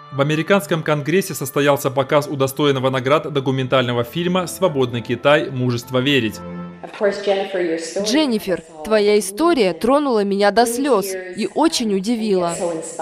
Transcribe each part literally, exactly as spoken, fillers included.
В американском конгрессе состоялся показ удостоенного наград документального фильма «Свободный Китай. Мужество верить». Дженнифер, твоя история тронула меня до слез и очень удивила.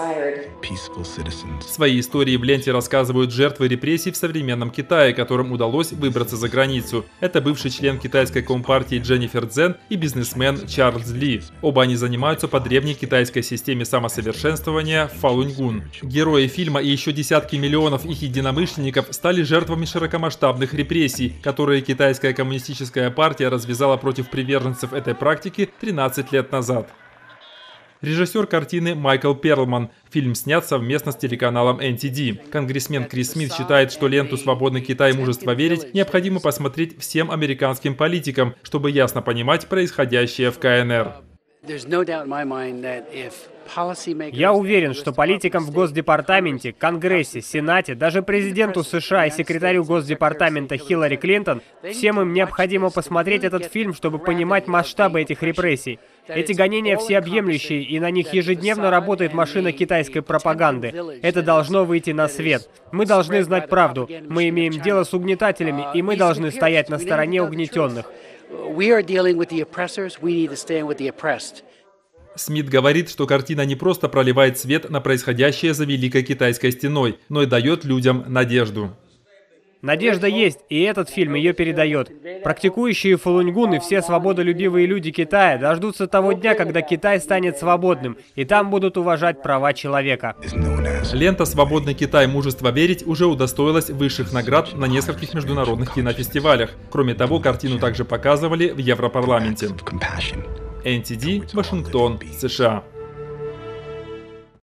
Свои истории в ленте рассказывают жертвы репрессий в современном Китае, которым удалось выбраться за границу. Это бывший член китайской компартии Дженнифер Цзэн и бизнесмен Чарльз Ли. Оба они занимаются по древней китайской системе самосовершенствования Фалунь-Гун. Герои фильма и еще десятки миллионов их единомышленников стали жертвами широкомасштабных репрессий, которые китайская коммунистическая партия развязала против приверженцев этой практики тринадцать лет назад. Режиссер картины Майкл Перлман. Фильм снят совместно с телеканалом эн ти ди. Конгрессмен Крис Смит считает, что ленту «Свободный Китай. Мужество верить» необходимо посмотреть всем американским политикам, чтобы ясно понимать происходящее в ка эн эр. Я уверен, что политикам в Госдепартаменте, Конгрессе, Сенате, даже президенту США и секретарю Госдепартамента Хиллари Клинтон, всем им необходимо посмотреть этот фильм, чтобы понимать масштабы этих репрессий. Эти гонения всеобъемлющие, и на них ежедневно работает машина китайской пропаганды. Это должно выйти на свет. Мы должны знать правду. Мы имеем дело с угнетателями, и мы должны стоять на стороне угнетенных. Смит говорит, что картина не просто проливает свет на происходящее за Великой Китайской стеной, но и дает людям надежду. Надежда есть, и этот фильм ее передает. Практикующие Фалунь-Гун и все свободолюбивые люди Китая дождутся того дня, когда Китай станет свободным, и там будут уважать права человека. Лента «Свободный Китай. Мужество верить» уже удостоилась высших наград на нескольких международных кинофестивалях. Кроме того, картину также показывали в Европарламенте. эн ти ди, Вашингтон, США.